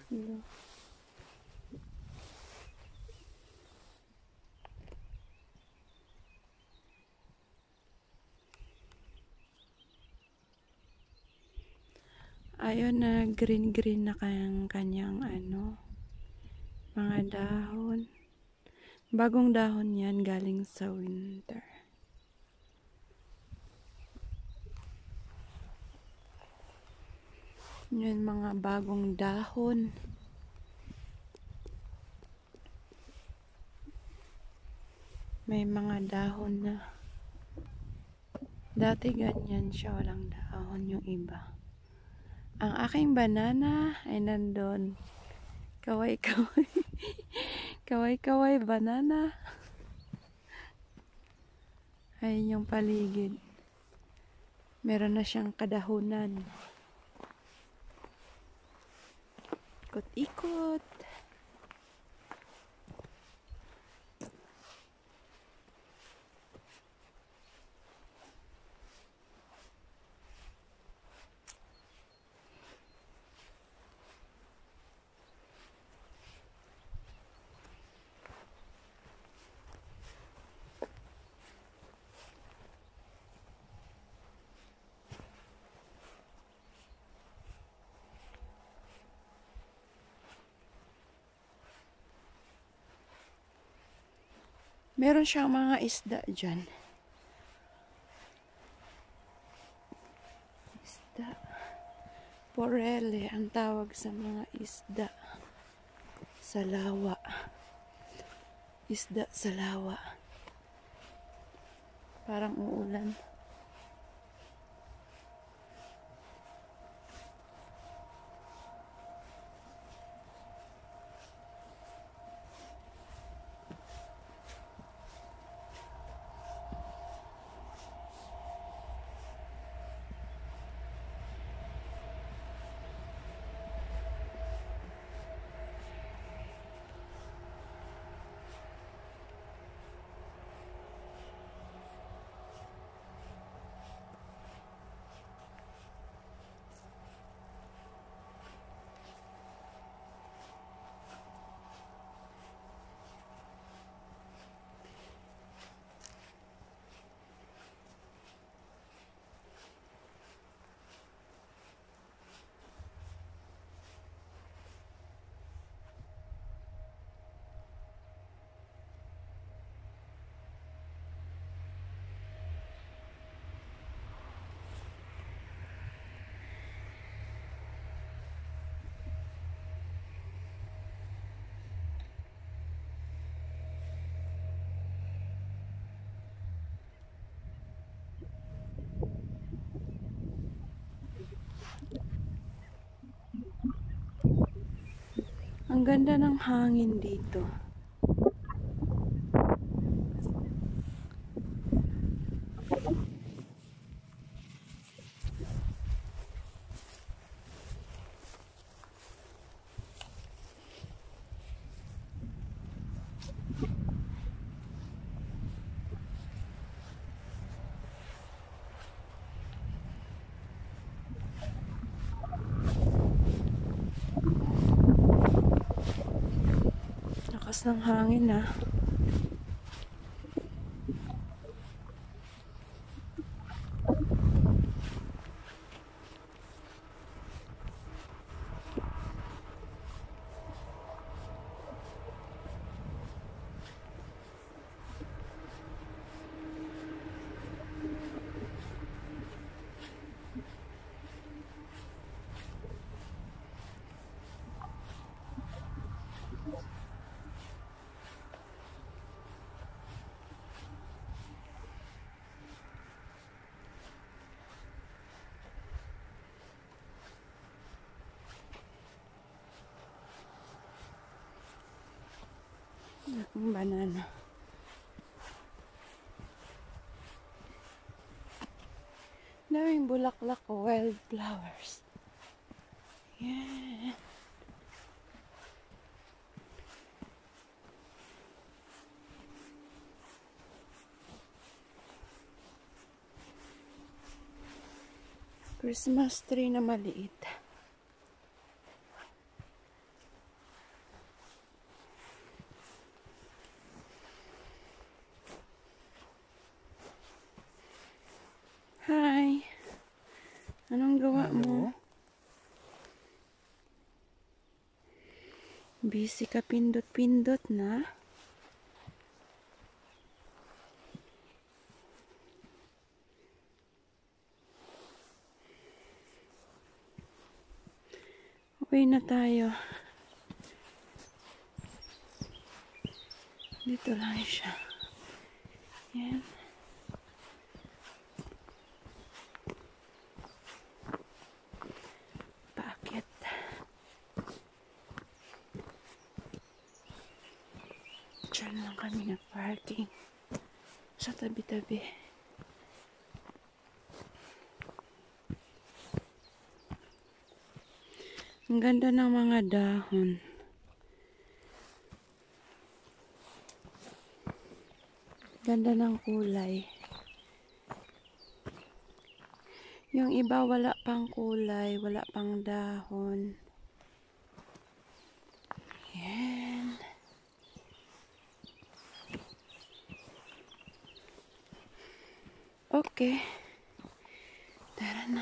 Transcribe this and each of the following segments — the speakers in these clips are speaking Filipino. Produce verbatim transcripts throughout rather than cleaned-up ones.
Hello. Ayun na green green na kanyang kanyang ano, mga dahon. Bagong dahon yan galing sa winter. Yan mga bagong dahon. May mga dahon na. Dati ganyan siya, walang dahon yung iba. Ang aking banana ay nandun. Kaway-kaway. Kaway-kaway banana. Ayun yung paligid. Meron na siyang kadahunan. Ikot-ikot. Meron siyang mga isda dyan. Isda. Porele ang tawag sa mga isda. Sa lawa. Isda sa lawa. Parang uulan. Ang ganda ng hangin dito. Lakas ng hangin ah. Ang banana. Daming bulaklak ko, wildflowers. Yeah. Christmas tree na maliit. Anong gawa mo? Hello? Busy ka pindot-pindot na? Uwi na tayo. Dito lang siya. Yan. Bakit? Diyan lang kami nag-parking. Sa tabi-tabi. Ang ganda ng mga dahon. Ganda ng kulay. Yung iba wala pang kulay, wala pang dahon. Yan. Okay. Tara na.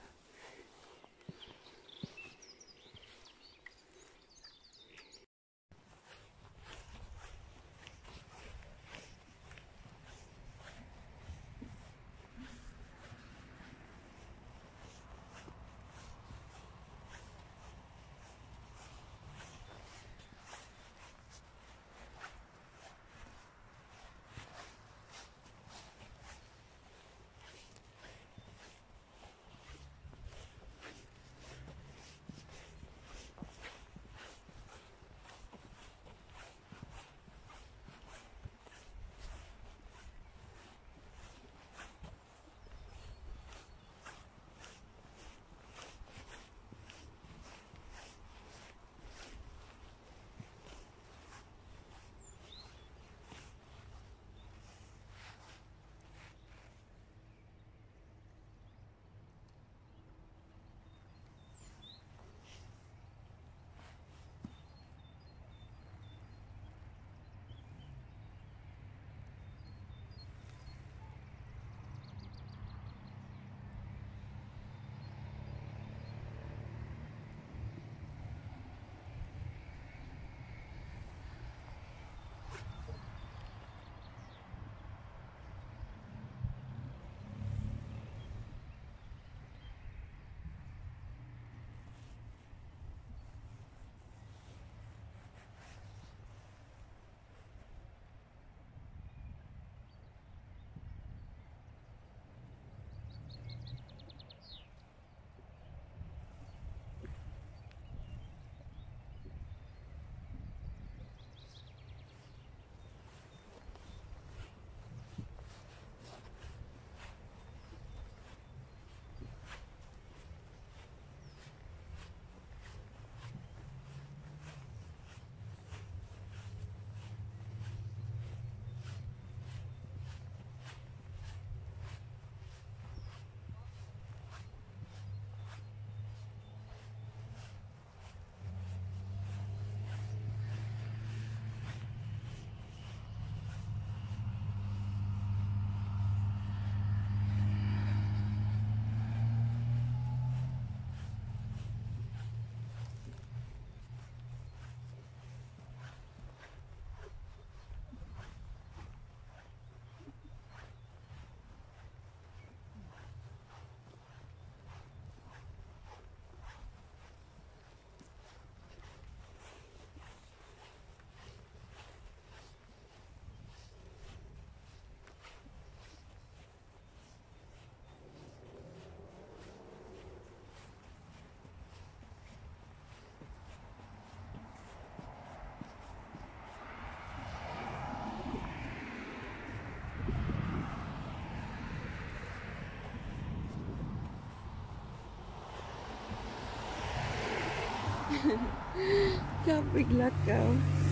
Kapig lakaw.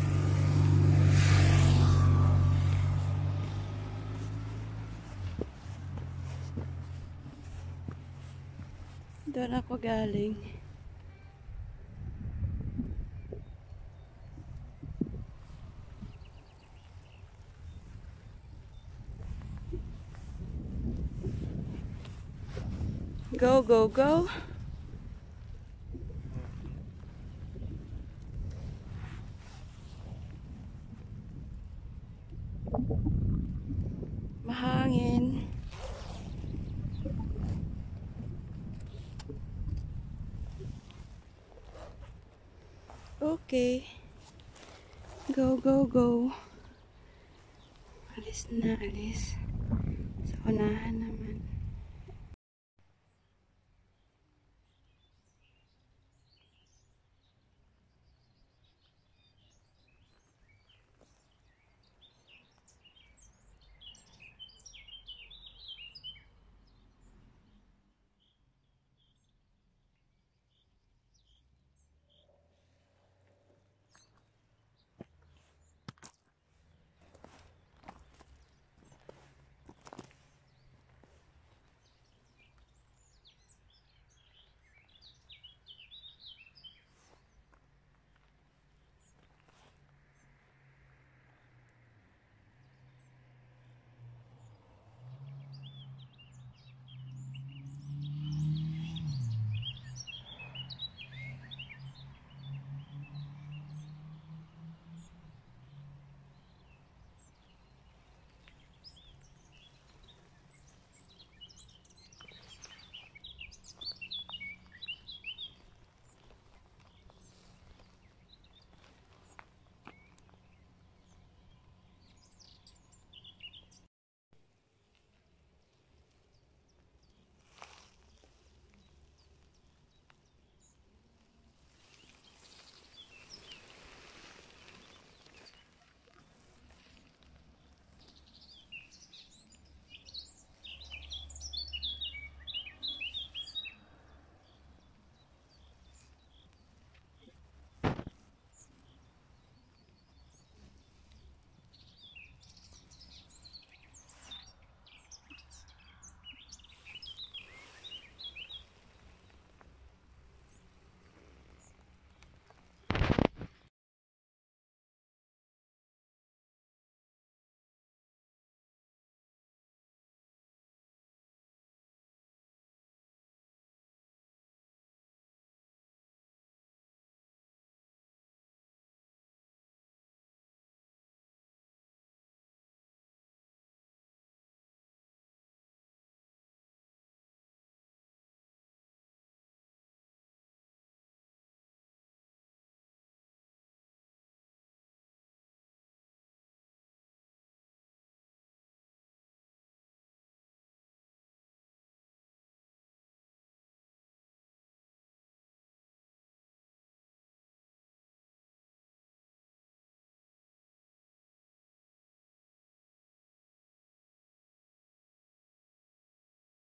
Doon ako galing. Go, go, go. Mahangin. Okay. Go, go, go. Alis na, alis. Sa unahan naman.